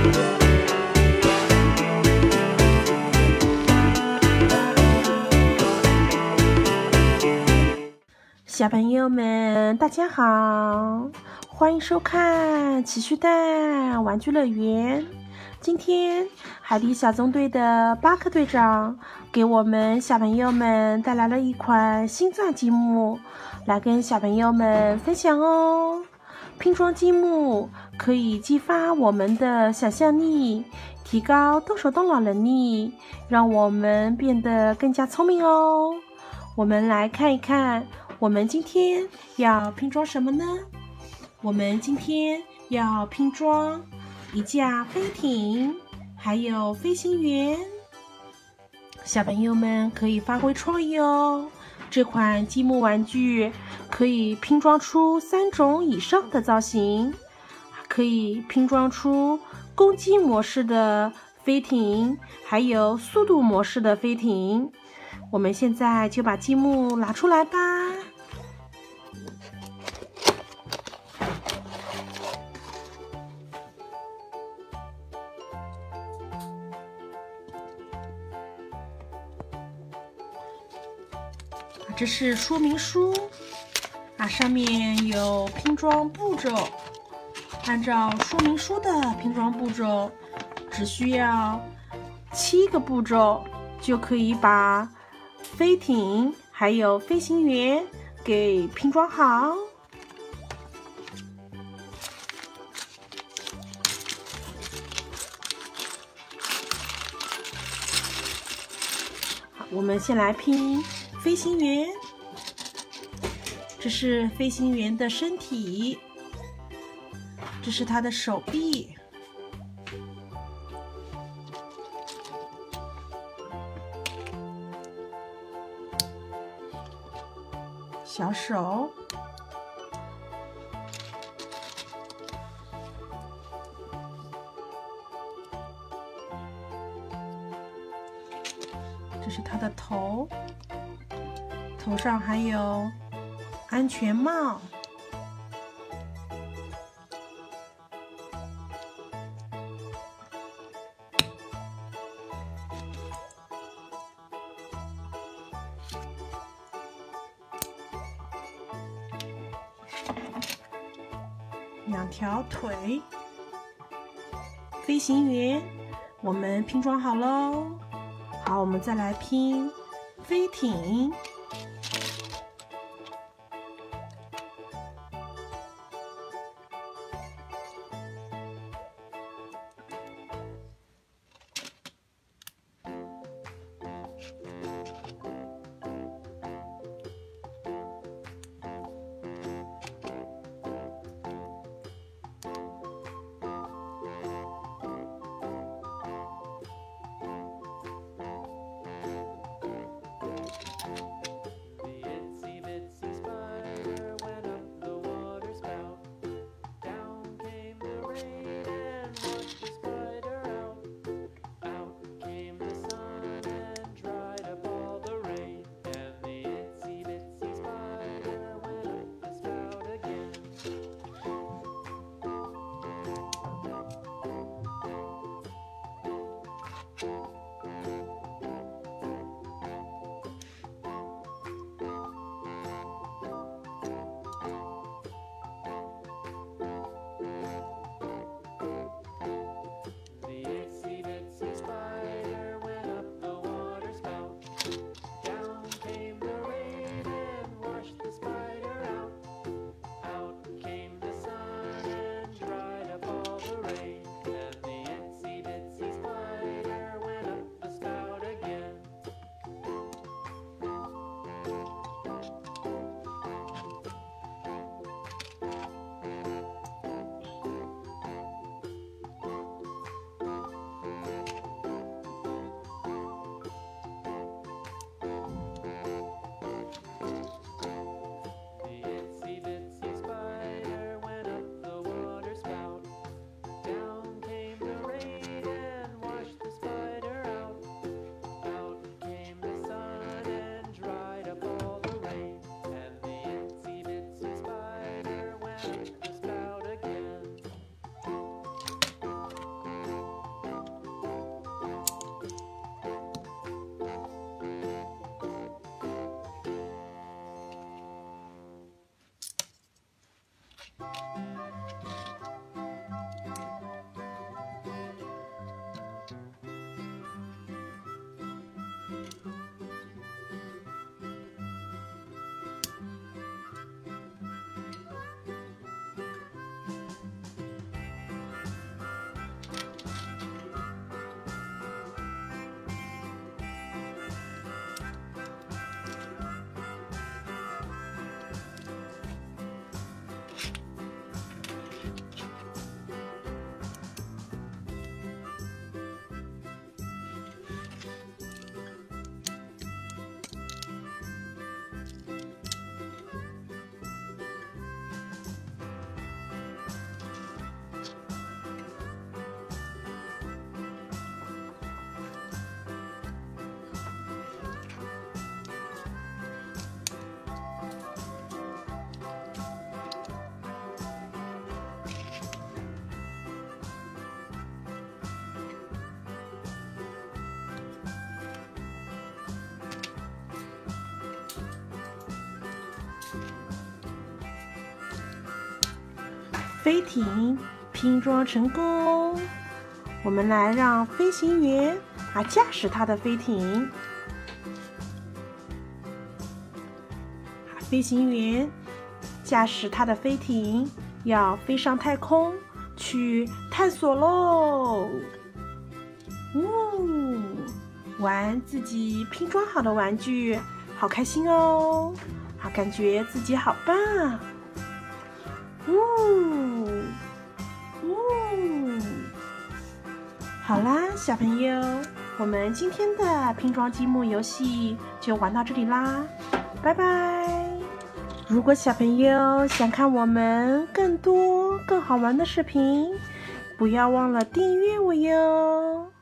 小朋友们，大家好，欢迎收看奇趣蛋玩具乐园。今天海底小纵队的巴克队长给我们小朋友们带来了一款新钻积木，来跟小朋友们分享哦。拼装积木可以激发我们的想象力，提高动手动脑能力，让我们变得更加聪明哦。我们来看一看，我们今天要拼装什么呢？我们今天要拼装一架飞艇，还有飞行员。小朋友们可以发挥创意哦。这款积木玩具可以拼装出3种以上的造型，可以拼装出攻击模式的飞艇，还有速度模式的飞艇。我们现在就把积木拿出来吧。这是说明书上面有拼装步骤，按照说明书的拼装步骤，只需要7个步骤就可以把飞艇还有飞行员给拼装好。好，我们先来拼飞行员。这是飞行员的身体，这是他的手臂，小手，这是他的头，头上还有安全帽，2条腿，飞行员，我们拼装好喽。好，我们再来拼飞艇。 飞艇拼装成功。我们来让飞行员驾驶他的飞艇。飞行员驾驶他的飞艇，要飞上太空去探索喽！玩自己拼装好的玩具，好开心哦！感觉自己好棒！好啦，小朋友，我们今天的拼装积木游戏就玩到这里啦，拜拜！如果小朋友想看我们更多更好玩的视频，不要忘了订阅我哟。